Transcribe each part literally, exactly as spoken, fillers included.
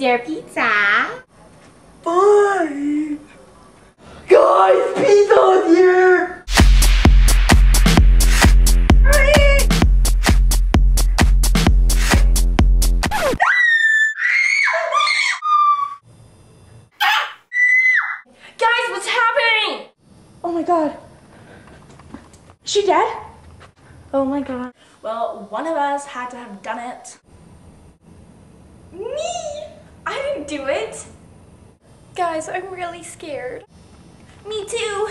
your pizza. Fine. Guys, pizza's here. Guys, what's happening? Oh my god. Is she dead? Oh my god. Well, one of us had to have done it. Me? I didn't do it. Guys, I'm really scared. Me too.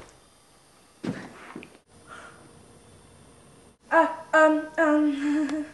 Uh, um, um...